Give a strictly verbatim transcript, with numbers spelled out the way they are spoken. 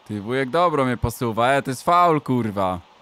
Ty wujek dobro mnie posuwa, e, to jest faul, kurwa.